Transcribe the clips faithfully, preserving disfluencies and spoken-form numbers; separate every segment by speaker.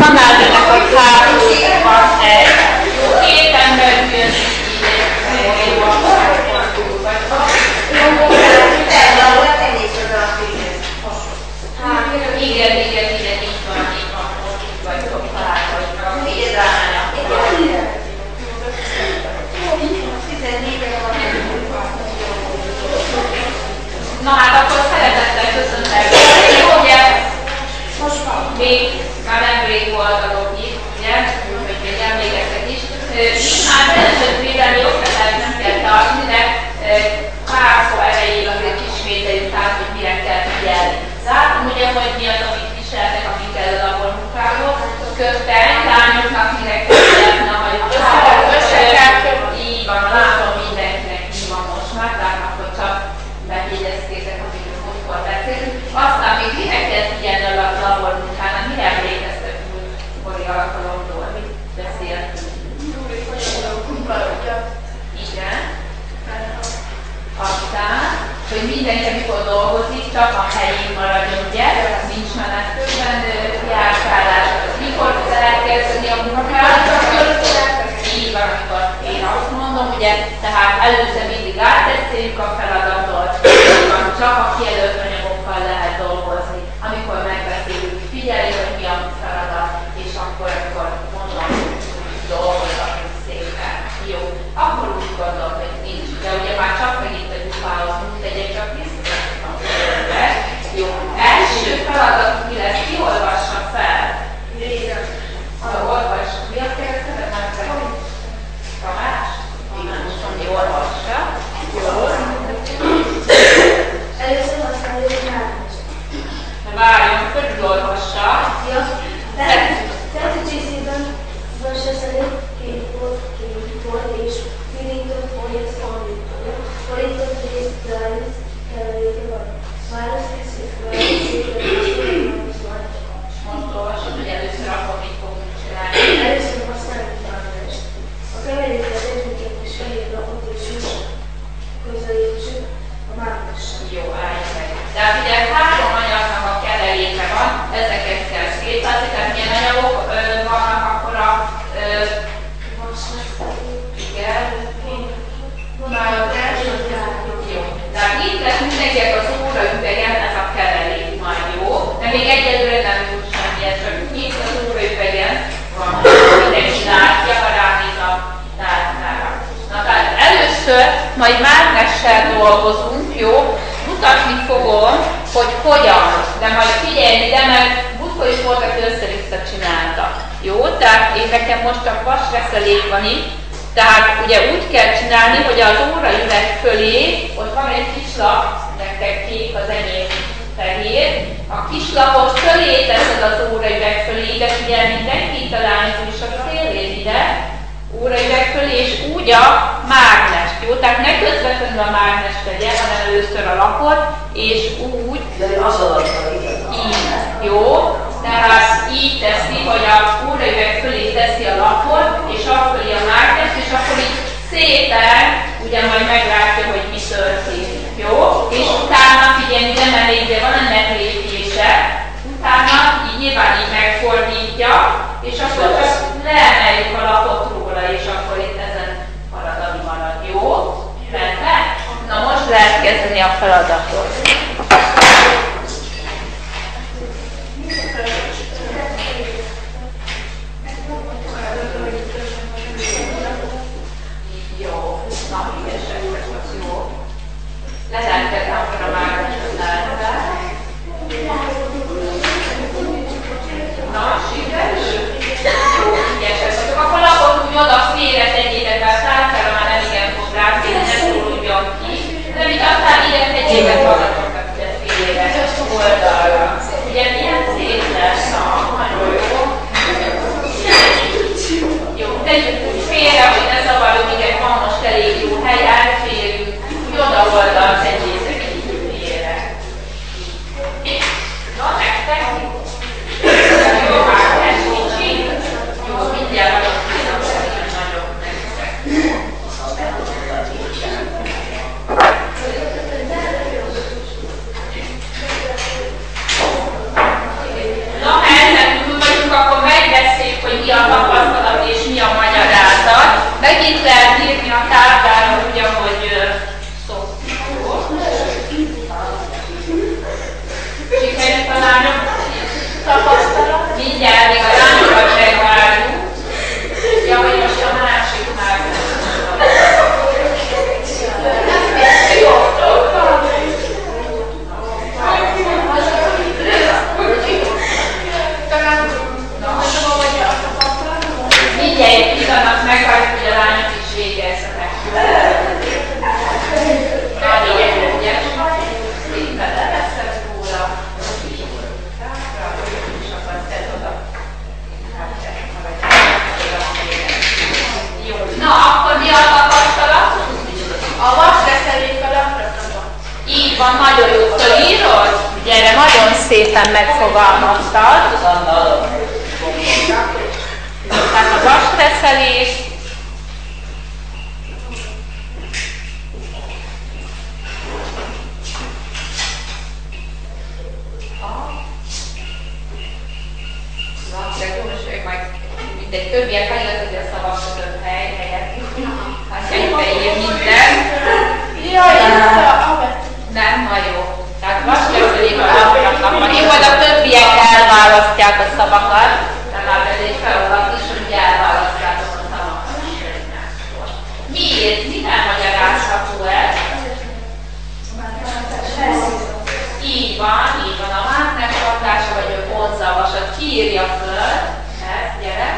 Speaker 1: annál jönnek, hogy három van egy. Két ember jön így igen, igen, igen, így van, így van, most így vagytok találkozva. Így ránya. Na hát akkor szeretettel köszöntek. Ugye, még már nemrég volt a logi, ugye, úgyhogy még emlékeztek is. Hát rendszervédelmi oktatást nem kell tartani, de pár szó erejéig azért ismételjük át, hogy mire kell figyelni. Látom ugye, hogy mi az, amit viseltek, amik el a labormunkából. Köttel, lányoknak mire kell figyelni, hogy összekel. Így van, látom mindenkinek mi van most már, látnak, hogy csak megjegyeztétek, amikről múltkor beszélünk. Aztán még mire kell figyelni a labormunkának, mire emlékeztek múltkori alkalomról, mit beszéltünk? Igen. Aztán, hogy mindenki, amikor dolgozik, csak a helyén maradjon, ugye? Nincs menet közben járkálás. Mikor lehet kezdeni a munkát? Így van, amikor én azt mondom, ugye? Tehát először mindig áttesszéljük a feladatot, csak a kijelölt anyagokkal lehet dolgozni. Amikor megbeszéljük, figyeljük, hogy mi a feladat, és akkor, akkor mondom, dolgozunk szépen. Jó, akkor úgy gondolom, hogy nincs. De ugye már csak megint a gyufához tegyek, csak visszateszem a fölbe. Jó, első feladat mi lesz? Ki olvassa fel? Lézem. Olvassa. Mi a kérdeztetek? Már pedig? Tamás? Igen, most mondja, olvassa. Jó.
Speaker 2: Először használjuk a mágnes.
Speaker 1: Várjon, körülolvassa.
Speaker 2: Jó. Feltűzésében verse szerint két volt, két volt, és pirintott folyat fordítója. Fordított részt Dávid keveréke van. Válasz készít, válasz készít,
Speaker 1: Most olvasod, hogy először akkor mit fogunk csinálni.
Speaker 2: először használjuk a mágnest. A keveréket egyébként fehér lapot és hús közelítsük a mágnessel.
Speaker 1: Jó, állj meg. Tehát ugye három anyagnak a keveréke van, ezeket kell szétadni, tehát milyen anyagok ö, vannak akkor a ö, igen, már az első, jó. Tehát itt lesz mindenkinek az óraüvegen ez a keverék majd, jó? De még egyelőre nem tud semmilyen, csak itt az óraüvegen van, mindenki látja, ha ránéz a tárcára. Na tehát először majd mágnessel dolgozunk, jó? Mutatni fogom, hogy hogyan, de majd figyelni, de mert múltkor is volt, aki össze-vissza csinálta. Jó? Tehát én nekem most csak vasreszelék van itt, tehát ugye úgy kell csinálni, hogy az óraüveg fölé, ott van egy kis lap, nektek kék, az enyém fehér, a kis lapot fölé teszed az óraüveg fölé, ide figyelni, mindenki találni is a szélén ide, óraüveg fölé, és úgy a mágnest, jó? Tehát ne közvetlenül a mágnest tegye, hanem először a lapot, és úgy, így, jó? Tehát így teszi, hogy a óraüveg fölé teszi a lapot, és afölé a mágnest, és akkor így szépen, ugye majd meglátja, hogy mi történik, jó? És utána figyelni, nem elég, de van ennek lépése, utána így nyilván így megfordítja, és akkor csak leemeljük a lapot róla, és akkor itt ezen marad, ami marad, jó? Rendben? Na most lehet kezdeni a feladatot. Jó, na, ügyesek vagyok, jó. Lehetett akkor a mágneset lehetve. Na, sikerül? Ügyesek vagyok. Akkor lapot úgy oda félre tegyétek, mert tárcára már nem igen fog ráférni, ne szóluljon ki. De mit aztán ide tegyétek magatokat ide félre, oldalra. Ugye milyen szép lesz? Na, nagyon jó. Jó, tegyük úgy félre, hogy ne zavarjon, igen, van most elég jó hely, elférünk, úgy oda oldal tegyétek így félre. Így van, nagyon jó fölírod. Gyere, nagyon szépen megfogalmaztad. Tehát a vasreszelés. Mindegy, többiek hagyott, hogy a szavak között hely, helyet. Hát helybe ír minden. Jaj, nem, ma jó. Tehát vasreszelésben alapnak van. Én majd a többiek elválasztják a szavakat, de már pedig felolvat is, hogy elválasztjátok a szavakat. Miért? Mit elmagyarázható ez? Így van, így van. A mágnes hatása vagy a vonza a vasat kiírja föl. Ez, gyere.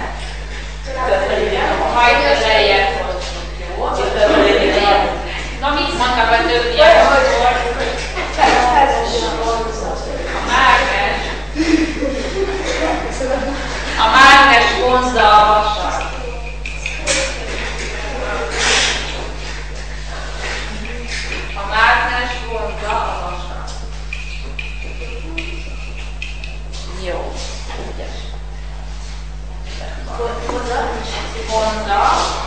Speaker 1: Majd a lejjebb hozzuk, jó? Na mit mondtak a többiek akkor? A mágnes. A mágnes vonzza a vasat. A mágnes vonzza a vasat. Jó. Ügyes. Vonza.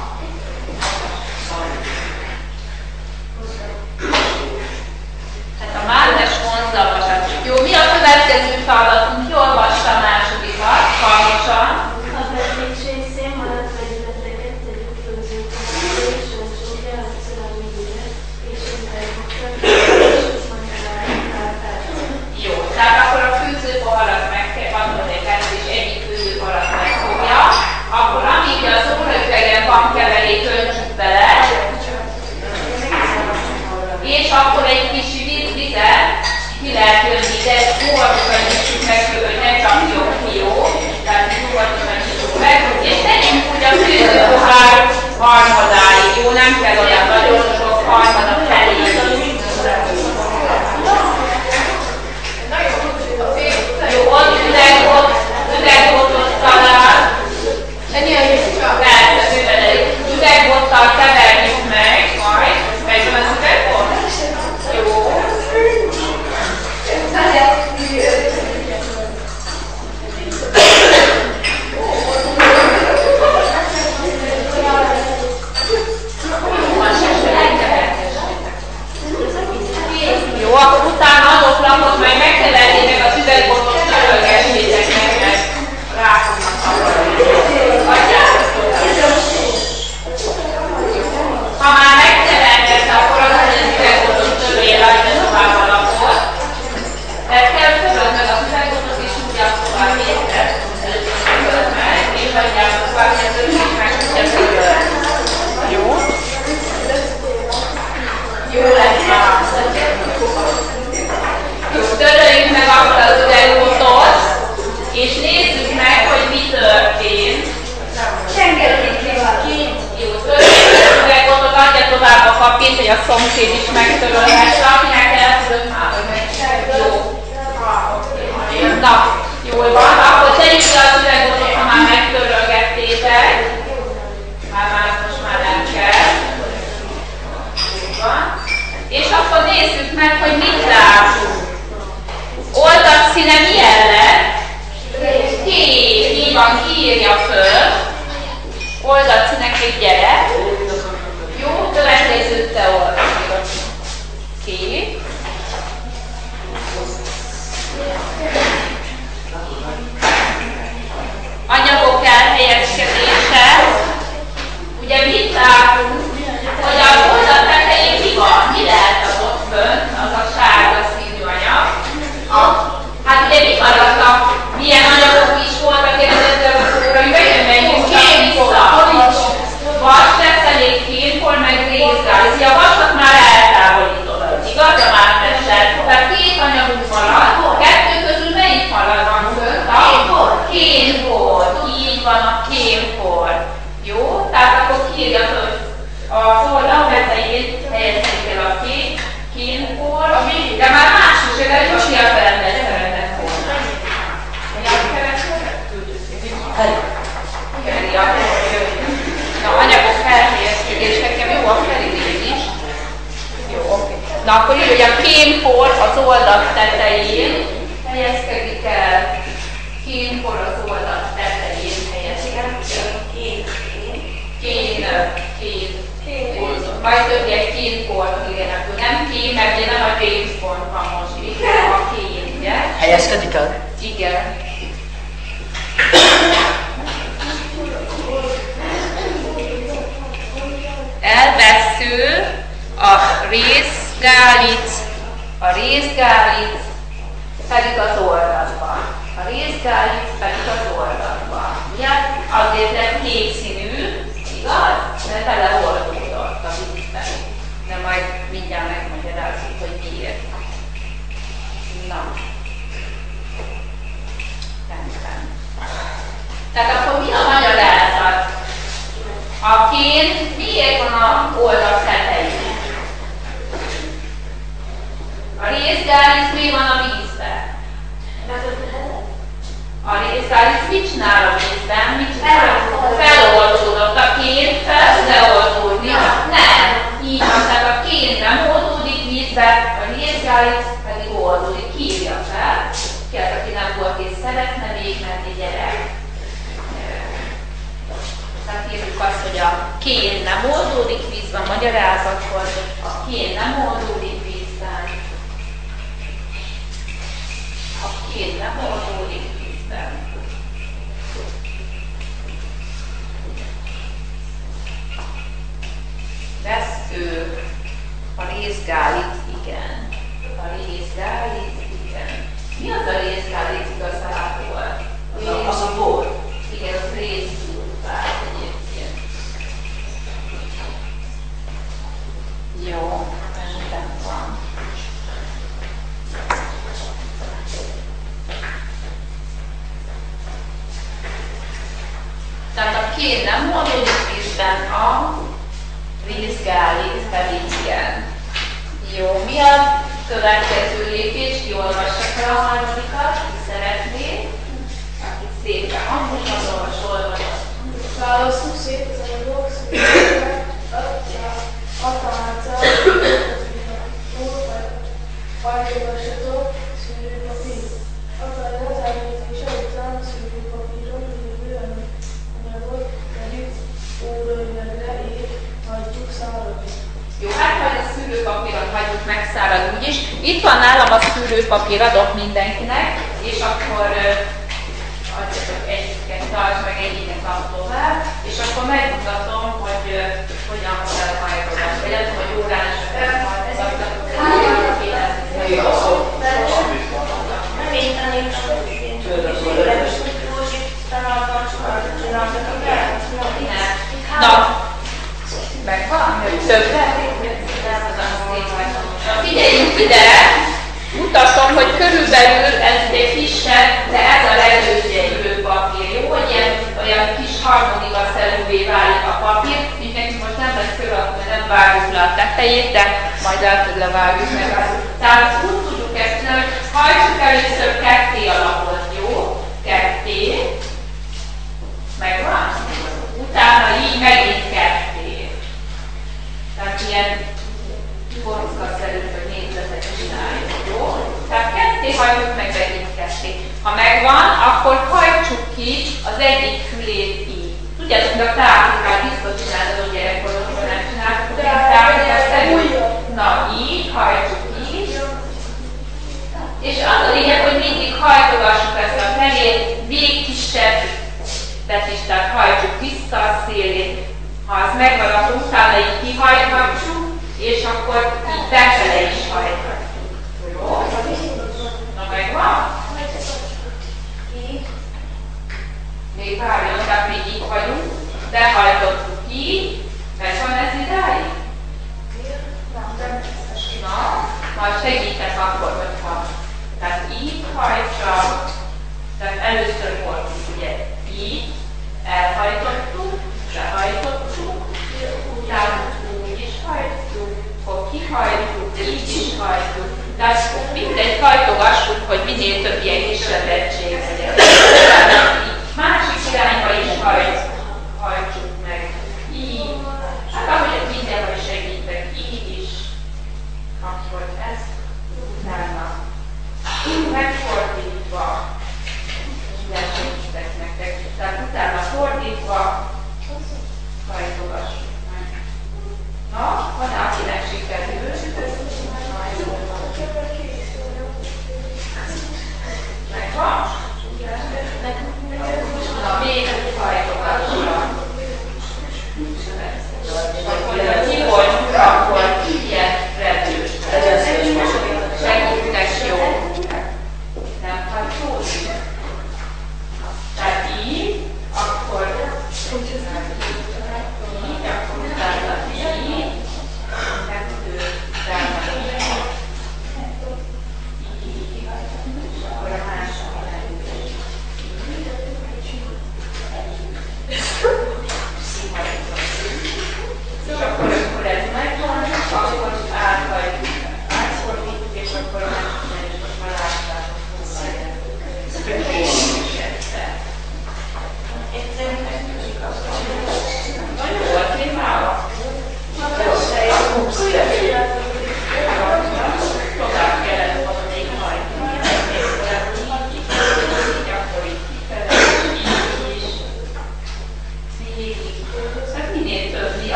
Speaker 1: Tehát a mágnes vonza a vasat. Jó, mi a következő feladatunk? Jól olvassa a másodikat, hangosan.
Speaker 2: A vezetés részén maradt vegyületeket tegyük főzőkapába és olcsóbbra a szerelményére és internetre és manyarára.
Speaker 1: Jó, tehát akkor a főzőpoharat meg kell gondolni, és egyik főzőpoharat megfogja. Akkor amíg az óraüvegen van keverék, öntsük bele, és akkor egy kis vizet ki lehet jönni, de óvatosan nyissuk meg, hogy ne csapjon ki, jó? Tehát óvatosan nyissuk meg, és tegyünk úgy a főzőpohár harmadáig, jó? Nem kell olyan nagyon sok harmada felé. Jó, ott üveg, ott üvegbottot talál. Persze, üvegbottal keverjük meg, majd. Megvan az üvegbot? Jó. Jó, akkor utána adott lapot majd megkeverjétek az üvegbotot, törölgessétek meg, mert rá fognak akarni. Ha már megkeverted, akkor az az üvegbotot törölje rajta tovább a lapot. Tehát kell töröld meg az üvegbotot, és úgy azt tovább érted. Töröld meg, és adjál tovább, hogy a többi is meg tudja törölni. Jó? Jó lesz már. Jó, töröljük meg akkor az üvegbotot, és nézzük meg, hogy mi történt. Jó, töröljük az üvegbotot, adja tovább a papírt, hogy a szomszéd is megtörölhesse, akinek eltudod már, hogy meg. Jó. Na, jól van, akkor tegyük le az üvegbotot, ha már megtörölgettétek. Már már most már nem kell. Jó van. És akkor nézzük meg, hogy mit látunk. Oldalszíne milyen lett? Kék, így van, kiírja föl. Oldalszíneként gyere. Jó, következő te oldalszínek. Kék. Anyagok elhelyezkedése. Ugye mit látunk? Hogy a oldal tetején mi van? Mi lehet az ott fönt? Az a sárga színű anyag. Hát ugye mi maradtak? Milyen anyagok is voltak, kérdezett a szóra, hogy bejön, menjünk csak vissza. Vagy Na akkor így, hogy a kémpor az oldal tetején helyezkedik el. Kémpor az oldal tetején helyezkedik el. Kén, kén, kén. Majd többiek kénport írjanak. Nem kén, mert ugye nem a James Bond van most, így a kén, ugye?
Speaker 3: Helyezkedik el?
Speaker 1: Igen. Elvessző a részgálic, a részgálic pedig az oldalban. A részgálic pedig az oldalban. Ugye? Azért lett kék színű, igaz? Mert beleoldódott a vízben. De majd mindjárt megmagyarázzuk, hogy miért. Na. Rendben. Tehát akkor mi a magyarázat? A kén miért van a oldal tetején? A részgálic mi van a vízben? A részgálic mit csinál a vízben? Mit csinál? Feloldódott. A kén fel tud-e oldódni? Nem. Így van, tehát a kén nem oldódik vízbe, a részgálic pedig oldódik. Kírja fel. Ki az, aki nem volt és szeretne még menni, gyerek. Tehát írjuk azt, hogy a kén nem oldódik vízben, magyarázatkor a kén nem oldódik vízben. A kén nem oldódik vízben. Vessző, a részgálic, igen. A részgálic, igen. Mi az a részgálic igazából?
Speaker 3: Az a, az a bor.
Speaker 1: Igen, az részgyúrpár egyébként. Jó, rendben van. Tehát a kén nem oldódik vízben, a részgálic pedig igen. Jó, mi a következő lépés? Ki olvassa fel a harmadikat, ki szeretné? Akik szépen hangos, az olvas, olvas.
Speaker 2: Válaszunk szét az anyagok, szűrőket, a tárca, hajtogassatok, szűrőpapír. Akarja az elvétése után a szűrőpapíron lévő anyagot pedig óraüvegre ír, hagyjuk száradni.
Speaker 1: Jó, hát ha a szűrőpapíron hagyjuk megszáradni úgyis. Itt van nálam a szűrőpapír, adok mindenkinek, és akkor adjatok egyiket, tartsd meg egyiket ad tovább, és akkor megmutatom, hogy uh, hogyan kell hajtogatni. Vagy nem tudom, hogy órán is elhajtogatnak. Na, megvan? Többre? Figyeljünk ide! Mutatom, hogy körülbelül ez egy kisebb, de ez a legelőző papír. Jó, hogy ilyen olyan kis harmonikaszerűvé válik a papír. Így nekünk most nem lesz körülbelül, mert nem vágjuk le a tetejét, de majd el tud levágjuk meg azt. Tehát úgy tudjuk ezt csinálni, hogy hajtsuk először ketté a lapot, jó? Ketté. Megvan? Utána így megint ketté. Tehát ilyen koroszkaszerű, hogy négyzetet csináljuk, jó? Tehát ketté hajtjuk meg megint ketté. Ha megvan, akkor hajtsuk ki az egyik fülét így. Tudjátok, hogy a tárgykát biztos csinálod, hogy gyerekkorodban nem csináltuk, de a tárgykát na így, hajtsuk így. És az a lényeg, hogy mindig hajtogassuk ezt a felét, még kisebb is, tehát hajtsuk vissza a szélét. Ha az megvan, akkor utána így kihajthatjuk, és akkor így befele is hajthatjuk. Jó? Na megvan? Még várjon, tehát még így vagyunk, de hajtottuk így. Megvan ez idáig? Na, majd segítek akkor, hogyha. Tehát így hajtsa, tehát először volt ugye így, elhajtottuk, behajtottuk, utána úgy is hajtjuk, akkor kihajtjuk, így is hajtjuk. Tehát mindegy, hajtogassuk, hogy minél több ilyen kisebb egység legyen. Másik irányba is hajt, hajtsuk meg. Így. Hát ahogy mindenhol segítek, így is. Akkor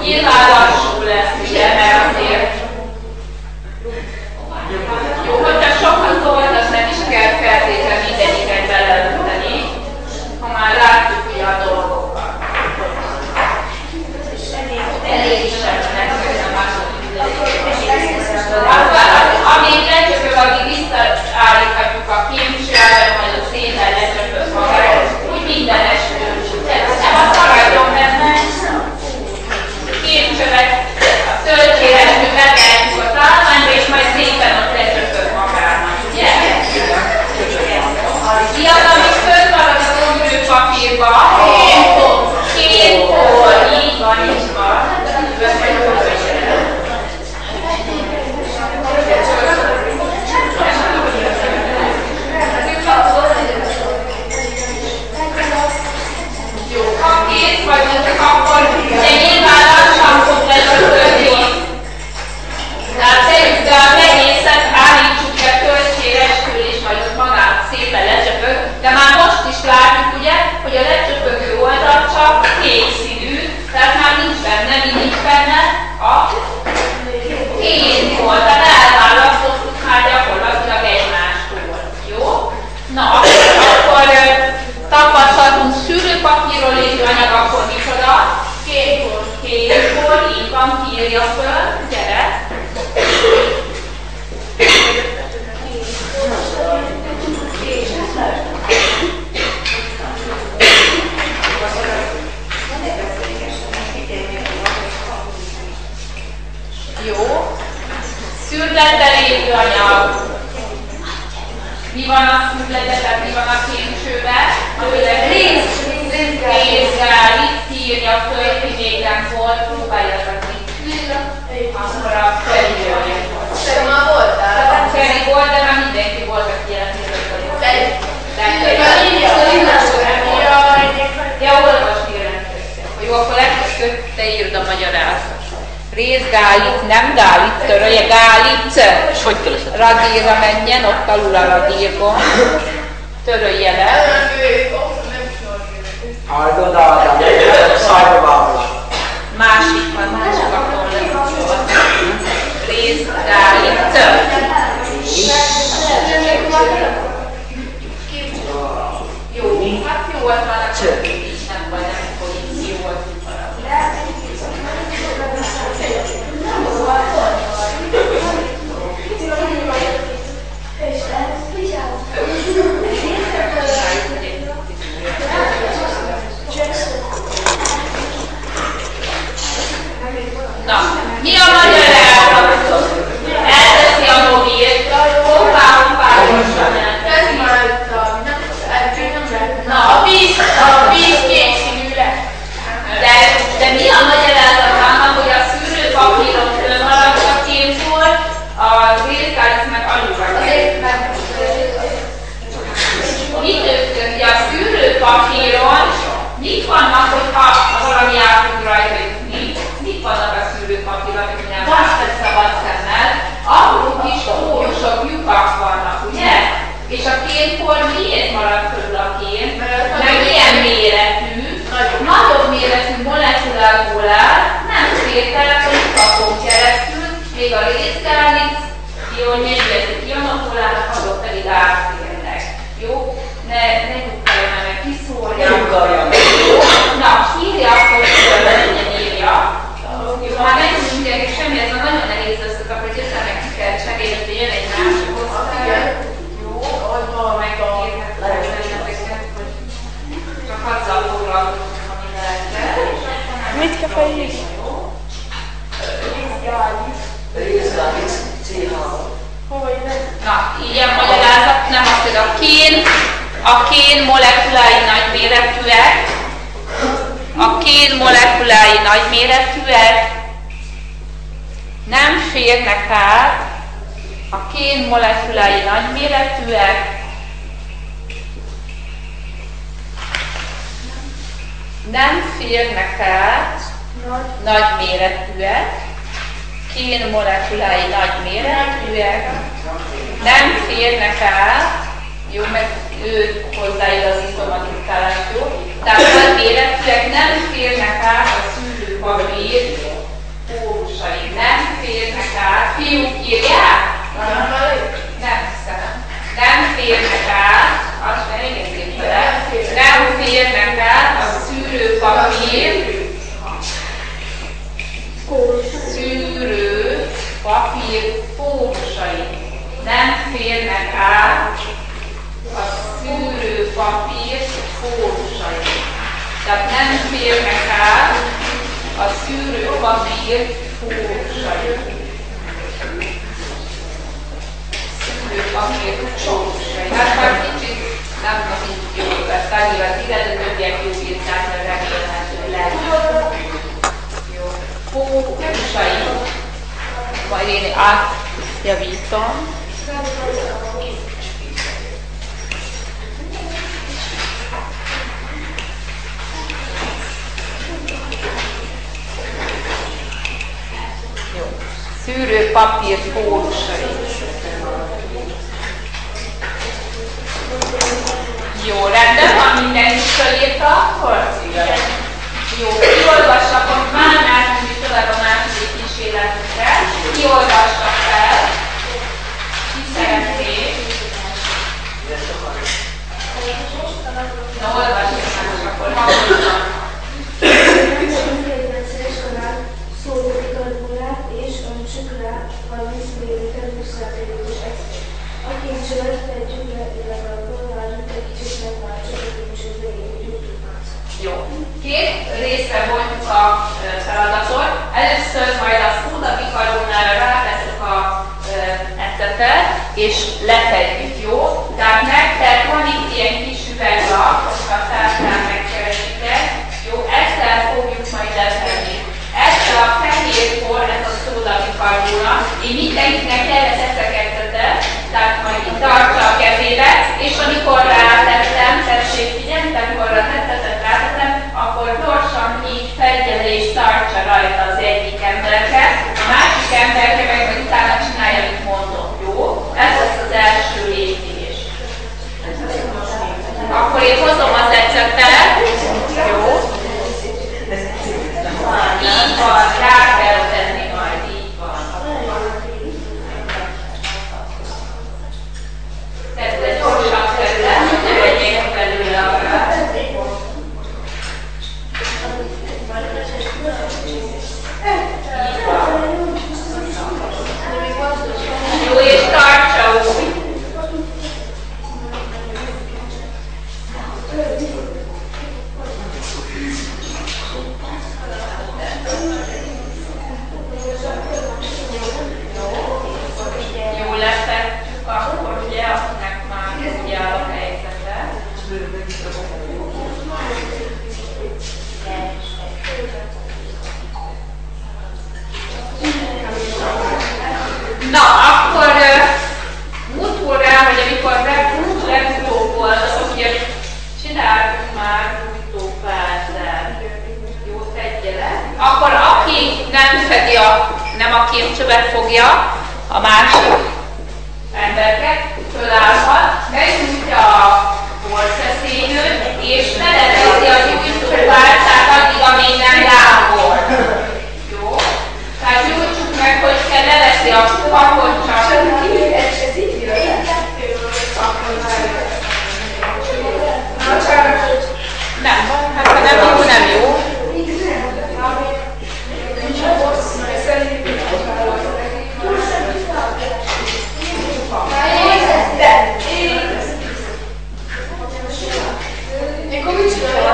Speaker 1: Nyilván lassú lesz, ugye, mert azért jó, hogyha sokat tolt, az nem is kell feltétlenül mindegyiket beleönteni, ha már látjuk ugye a dolgokat. Elég is semminek, hogy a második amíg lecsöpög, addig visszaállíthatjuk a kémcsővel, majd a széntel lecsöpög magát, úgy minden eső. Nem az maradjon benne. Kémcsövet, a töltséreső betehetjük a talmányba, és majd szépen ott lecsöpög magának, ugye? Mi az, ami fönnmarad a gombőpapírba? Kénkor. Kénkor, így van, így van. Jó, ha kész vagyunk, akkor ugye nyilván lassan fog lecsöpögni. Tehát tegyük be az egészet, állítsuk be töltséreskül, és majd ott magát szépen lecsöpög. De már most is látjuk, ugye, hogy a lecsöpögő oldal csak kék színű, tehát már nincs benne, mi nincs benne a kék volt, tehát elválasztottuk már gyakorlatilag egymástól. Jó? Na, akkor tapasztaltunk szűrőpapírról lévő anyag, akkor micsoda? Kékor. Kékor, így van, kiírja föl, gyere. Jó. Szürlettel lévő anyag. Mi van a szürlettel, tehát mi van a kémcsővel? Rézgál, itt írja föl, hogy még nem volt, próbáljatok itt. Akkor a Feri volt.
Speaker 2: Feri már voltál?
Speaker 1: Feri volt, de már mindenki volt, aki jelentkezett. Ja, olvasd jelentkeztek. Jó, akkor legközelebb te írd a magyarázatot. Rézgálit, nem gálit, törölje, gálit.
Speaker 3: És hogy töröszed?
Speaker 1: Radírra menjen, ott alul a radírgon. Törölje le.
Speaker 3: Hallod, Ádám, szájba vágva.
Speaker 1: Másik van, másik akkor lesz. Rézgálit. Jó, hát jó volt van, akkor így nem vagy, nem akkor így jó volt. Na, mi a magyarázat? Elteszi a mobilt, hoppá, hoppá, na, a víz, a víz kékszínű lesz. De, de mi a magyarázat annak, hogy a szűrőpapíron fölmaradt a kémsor, a rézgálit meg alul van? Mit tőztünk, a szűrőpapíron mik vannak, hogyha valami átug rajta, hogy mi? Mik vannak a szűrőpapíron, hogy nem látsz szabad szemmel? Apró kis kósok, lyukak vannak, ugye? És a kénkor miért marad körül a kén? Meg milyen méretű? Nagyobb méretű molekulárból áll, nem féltel a lyukakon keresztül, még a rézgálit, ionjegyzeti ionokból áll, azok pedig átférnek. Jó? Ne, ne nyugtalja meg, kiszórja. Na, írja akkor, hogy legyen írja. Jó, hát nem tudunk gyerekek semmi, ez már nagyon nehéz összekapni, hogy össze meg ki kell segíteni, hogy jön egy másik osztály. Jó, oldal meg írhatnak benneteket, hogy csak azzal foglalkozunk, ami lehet.
Speaker 4: Mit kell felírni?
Speaker 3: Rézgálit, cé há.
Speaker 1: Na, ilyen magyarázat, nem azt, hogy a kén, a kén molekulái nagyméretűek, a kén molekulái nagyméretűek, nem férnek át, a kén molekulái nagyméretűek, nem férnek át, nagyméretűek, kén molekulái nagyméretűek, nem férnek át, jó, meg ő hozzáigazítom a diktálást, jó? Tehát nagyméretűek nem férnek át a szűrőpapír papír fólusai. Szűrőpapír fólusai. Hát már kicsit nem így jó lesz, annyira tire, de többiek jó írták, mert remélhetőleg. Jó. Fólusai. Majd én átjavítom. Szűrőpapír fólusai. Jó, rendben, ha mindenki fölírta, akkor? Igen. Jó, kiolvassa, akkor már másik tovább a második kísérletünkre. Kiolvassa fel. Ki szeretné? Na, olvassa már, akkor hallottam. Jó. Két részre bontjuk a feladatot. Először majd a szódabikarbónára rátesszük a ecetet, és lefedjük, jó? Tehát nektek van itt ilyen kis üveglap, hogyha a tárcán megkeresitek. Jó, ezzel fogjuk majd lefedni. Ezzel a fehérkor, ez a szódabikarbóna, én mindenkinek elveszek ecetet, tehát majd itt tartsa a kezébe, és amikor rátettem, tessék figyelni, tehát amikor a tettetet rátettem, akkor gyorsan így fedje le és tartsa rajta az egyik emberke, a másik emberke meg majd utána csinálja, amit mondok, jó? Ez lesz az első lépés. Akkor én hozom az ecetet, jó? Így van, rá kell tenni majd, így van. Tehát gyorsan terület, ne vegyék belőle a rá. Jó, és tartsa úgy. Jó, lefettük akkor, ugye, akinek már ugye áll a helyzete. Na, akkor múltkor rá, hogy amikor legutóbb volt, az ugye csináltunk már újtópázzát. Jó, tegye le. Akkor aki nem fedi a, nem a kémcsövet fogja, a másik embereket fölállhat, megnyújtja a porszeszélyőt, és beleteszi az újtópázzát addig, amíg nem lángol. Jó? Tehát nyújtsuk meg, hogy kell leveszi a pakot csak. Nem, hát ha nem jó, nem jó.
Speaker 2: E come ci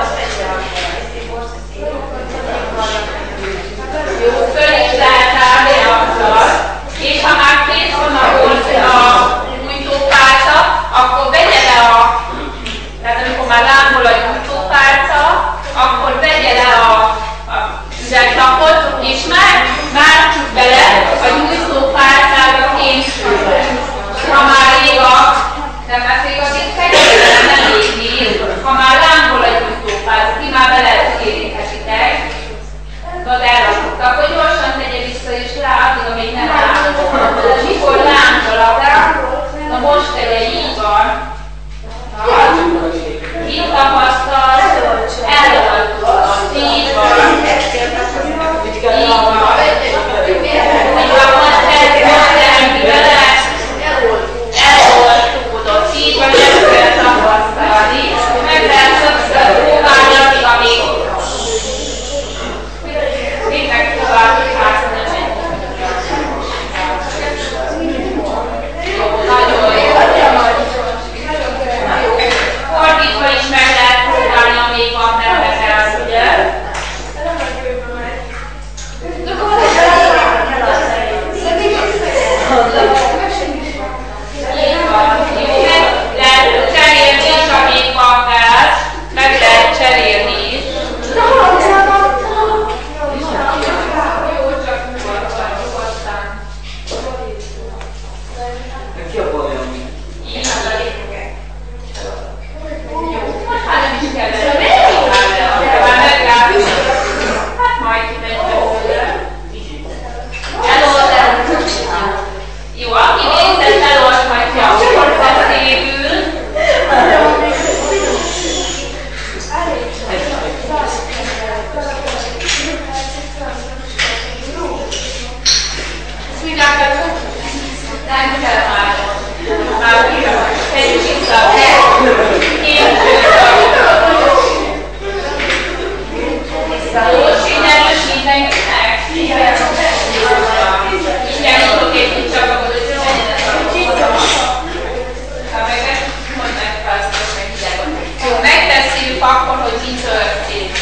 Speaker 1: Mindenről mindenkinek? Igen. Igen, tudok egy kicsit csapakot, hogy menjenek a ha meg ezt mondd meg, felszítok meg hideg. Jó, megtesszük akkor, hogy mi történt.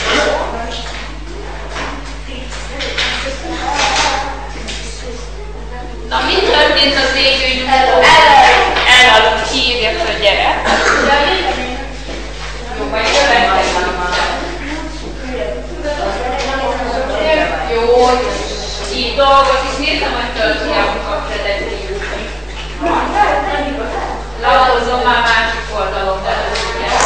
Speaker 1: Na, mi történt az égő nyugvó? Elaludt, hívja fel, gyere. Jó, majd következik. Jó, így dolgozik. Nézem, hogy tölti a munkakredetjét. Lapozom már másik oldalon belőle.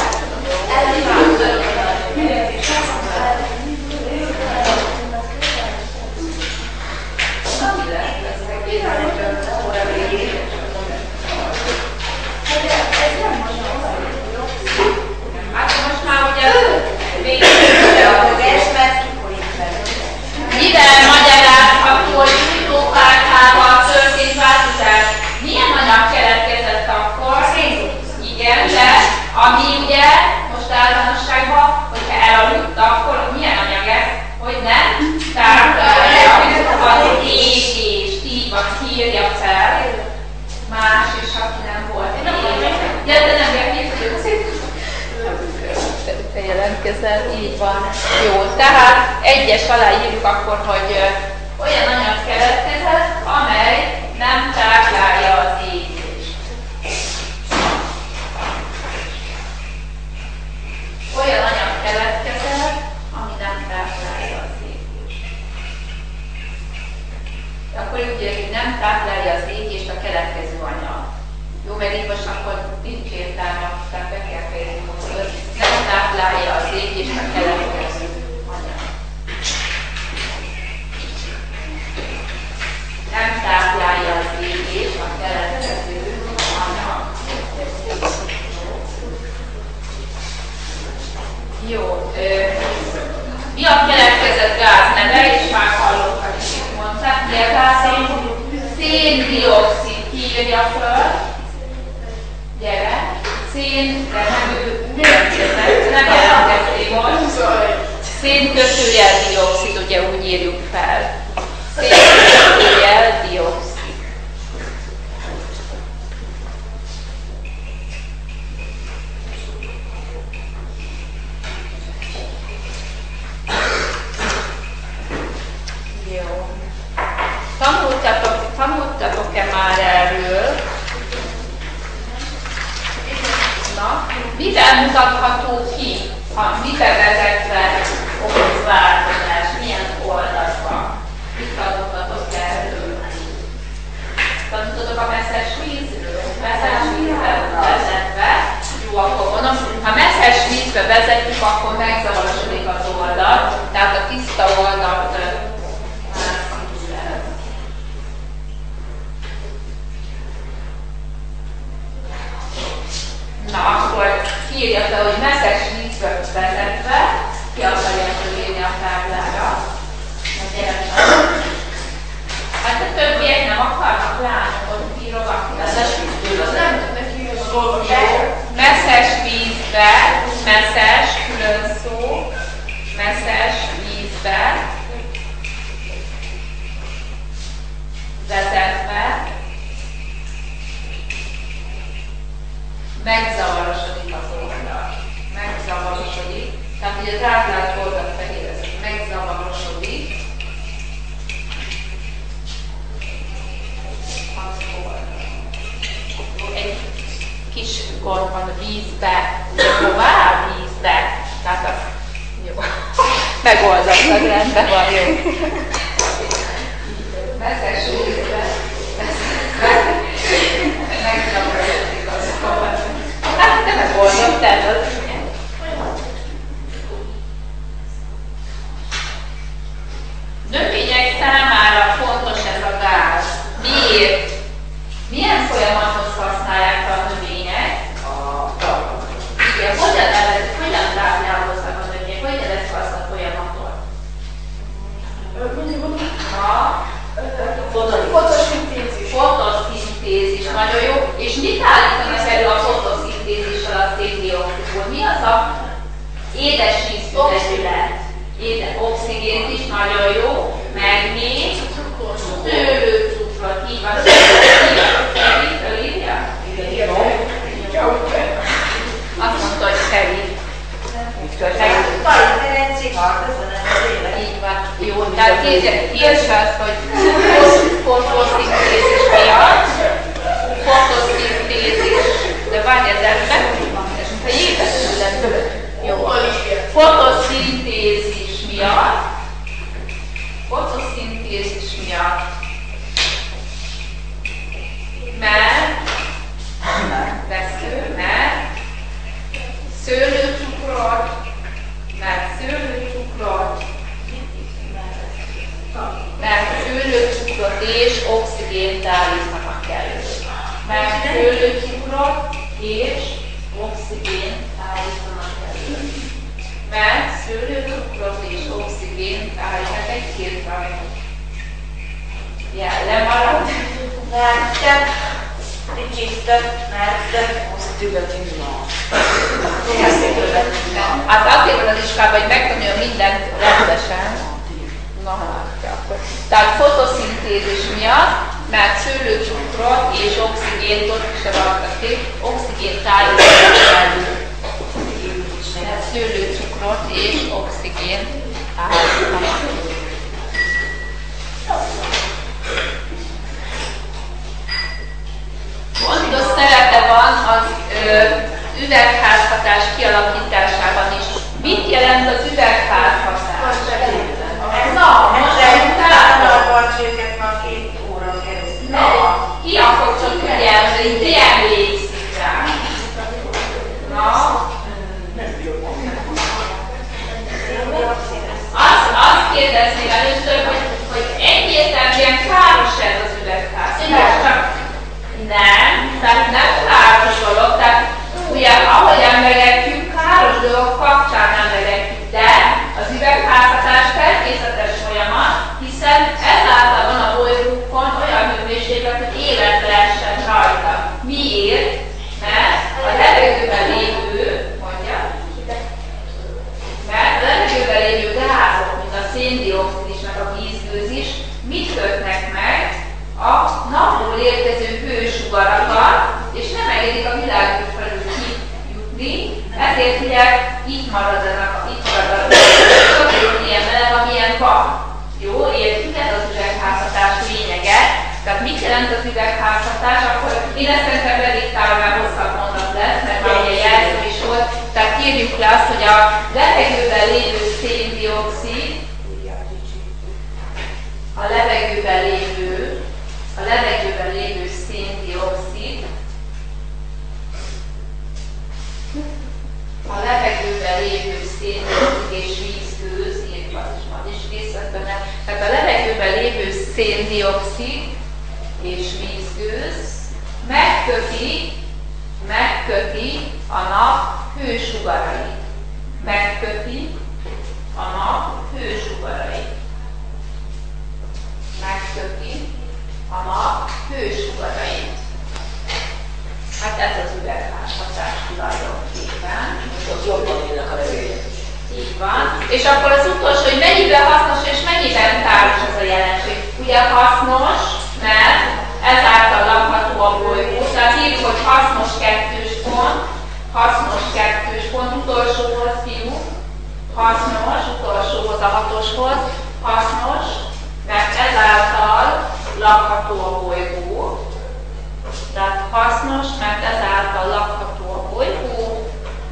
Speaker 1: Hát most már ugye mivel magyarázhat, hogy nyújtókártyával történt változás, milyen anyag keletkezett akkor? Igen, de ami ugye most általánosságban, hogyha elaludt, akkor milyen anyag ez? Hogy nem? Tehát az égést, így van, írja fel. Más is, aki nem volt égés. Ja, de nem jelentkezik. Te jelentkezel, így van. Jó, tehát egyes alá írjuk akkor, hogy olyan anyag keletkezett, amely nem táplálja az égést. Olyan anyag keletkezett, ami nem táplálja az égést. Akkor úgy írjuk, hogy nem táplálja az égést a keletkező anyag. Jó, mert így most akkor nincs értelme, tehát be kell fejezni, hogy nem táplálja az égést a keletkező anyag. Nem táplálja az égést a keletkező anyag. Jó, ö, mi a keletkezett gáz neve, és már hallottak, hogy mit mondták, mi a gáz? Szén-dioxid, írja föl. Gyere, szén, de nem ő, nem jelentkezték most. Szénkötőjel dioxid, ugye úgy írjuk fel. Szénkötőjel dioxid. Jó. Tanultatok, tanultatok-e már erről? Na, mivel mutatható ki, ha mivel vezetve okoz változás, milyen oldalban? Mit tanultatok erről? Tanultatok a messzes vízről? Messzes vízbe vezetve, jó, akkor mondom, ha messzes vízbe vezetjük, akkor megzavarosodik az oldal, tehát a tiszta oldalt na, akkor írja fel, hogy messzes vízbe vezetve, ki akarja fölírni a táblára. Hát a többiek nem akarnak lányokot írogatni. Az nem tudnak írni. Messzes vízbe, messzes, külön szó, messzes vízbe vezetve megzavarosodik az oldal. Megzavarosodik. Tehát ugye az átlált oldalt fehér, ez megzavarosodik az oldal. Egy kis gond van vízbe, ugye hová? Vízbe. Tehát az jó. Megoldatlan, rendben van, jó. Messzes vízbe. Megzavarosodik az oldal. Hát te megoldottád az. Növények számára fontos ez a gáz. Miért? Milyen folyamathoz használják fel a növények? Igen, hogyan nevezik, hogyan táplálkoznak a növények? Hogyan lesz azt a folyamatot? Ha? Fotoszintézis. Fotoszintézis, nagyon jó. És mit állítanak elő a fotoszintézissel a széndioxidból? Mi az a édesvízű vegyület? Édes, oxigént is, nagyon jó, meg még szőlőcukrot, így van, fölírja? Azt mondta, hogy felír. Így van, jó, tehát írja azt, hogy fotoszintézis miatt, fotoszintézis, de várj az ember, ha éves jó, fotoszintézis miatt, fotoszintézis miatt, mert, vesző, mert szőlőcukrot, mert szőlőcukrot, mert szőlőcukrot és oxigént állítanak elő. Mert szőlőcukrot és oxigént állítanak elő. Mert szőlőcukrot és oxigént állítanak egy két rajta. Jellem marad.
Speaker 5: Mert kicsit, mert
Speaker 1: hát azért van az iskolában, hogy megtanulja mindent rendesen. Na hát, akkor. Tehát fotoszintézis miatt, mert szőlőcukrot és oxigént, ott is rajta ki, oxigént állítanak elő. Mert szőlőcukrot és oxigént állítanak elő. Fontos szerepe van az ö, üvegházhatás kialakításában is. Mit jelent az üvegházhatás? Na, most
Speaker 5: elmondtam őket már két óra keresztül.
Speaker 1: Na, ki akkor csak ügyelni, ki emlékszik rá? Na? Azt, azt kérdezném először, hogy, hogy egyértelműen káros ez az üvegházhatás. Nem, tehát nem káros dolog, tehát ugye ahogy emlegetjük, káros dolog kapcsán emlegetjük, de az üvegházhatás természetes folyamat, hiszen ezáltal van a bolygókon olyan hőmérséklet, hogy élet lehessen rajta. Miért? Mert a levegőben lévő, mondja, mert a levegőben lévő gázok, mint a széndioxid is, meg a vízgőz is, mit kötnek meg? A napból érkező hősugarakat, és nem engedik a világos felül kijutni, ezért ugye itt maradnak, itt maradnak, sok ilyen meleg, amilyen van. Jó, értjük, ez az üvegházhatás lényege. Tehát mit jelent az üvegházhatás? Akkor én ezt szerintem prediktálom, mert hosszabb mondat lesz, mert már ugye jelző is volt. Tehát írjuk le azt, hogy a levegőben lévő széndioxid, a levegőben lévő a levegőben lévő széndioxid, a levegőben lévő széndioxid és vízgőz, írjuk az is, az is részlet benne, tehát a levegőben lévő széndioxid és vízgőz megköti, megköti a nap hősugarait. Megköti a nap hősugarait. Megköti a nap hősugarait. Hát ez az üvegházhatás tulajdonképpen.
Speaker 3: Most jobban élnek a levegőt.
Speaker 1: Így van. És akkor az utolsó, hogy mennyiben hasznos és mennyiben káros ez a jelenség. Ugye hasznos, mert ezáltal lakható a bolygó. Tehát írjuk, hogy hasznos kettős pont, hasznos kettős pont, utolsóhoz fiú, hasznos, utolsóhoz a hatoshoz, hasznos, mert ezáltal lakható a bolygó. Tehát hasznos, mert ezáltal lakható a bolygó.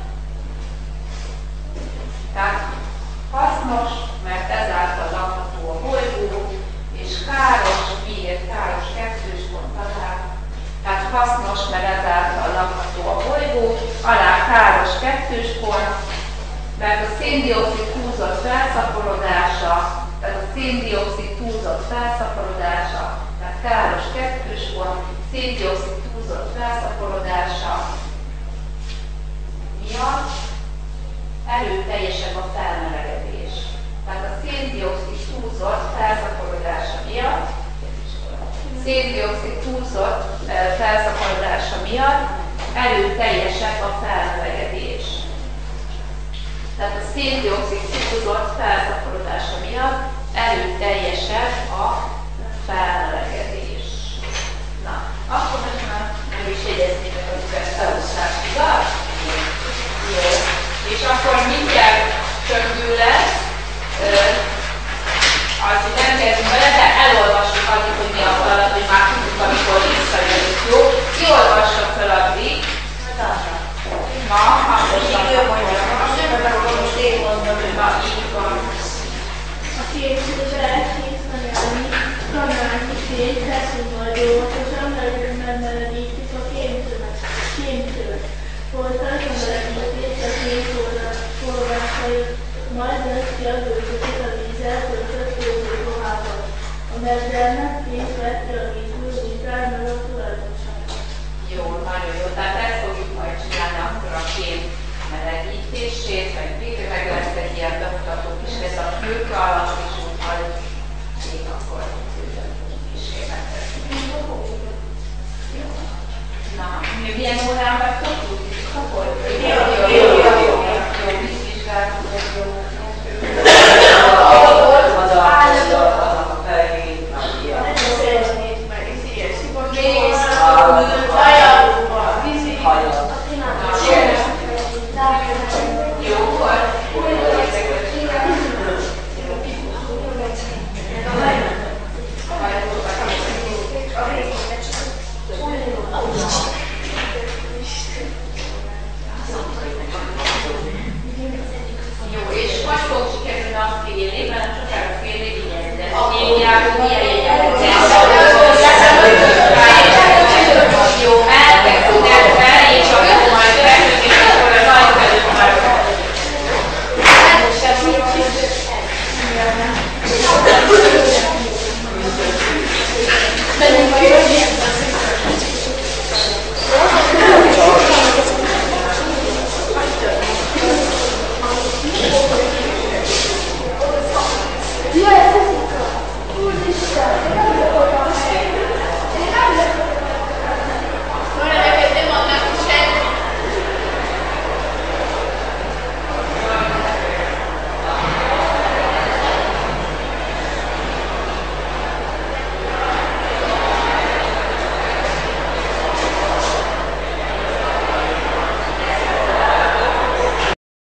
Speaker 1: Tehát hasznos, mert ezáltal lakható a bolygó, és káros, miért káros kettős pont alá. Tehát hasznos, mert ezáltal lakható a bolygó, alá káros kettős pont, mert a széndioxid túlzott felszaporodása, tehát a széndioxid túlzott felszaporodása, tehát káros kettős pont, széndioxid túlzott felszaporodása miatt erőteljesebb a felmelegedés. Tehát a széndioxid túlzott felszaporodása miatt, széndioxid túlzott felszaporodása miatt erőteljesebb a felmelegedés. Tehát a széndioxid túlzott felszaporodása miatt
Speaker 6: óvatosan, legyen megmelegítjük a kémtövet. kémtövet. Folytasd a melegítést a kém forrásait, majd vedd ki a gőzöket a vízzel töltött főzőruhával. A megdermet kész vedd ki a vízből, vizsgálj meg a tulajdonságot.
Speaker 1: Jó, nagyon jó. Tehát ezt fogjuk majd csinálni akkor a kém melegítését, vagy végre meg lesz egy ilyen bemutató is, ez a fülke alatt is úgy majd még akkor kísérletet. Na, milyen órán vagytok? Akkor? Jó, jó.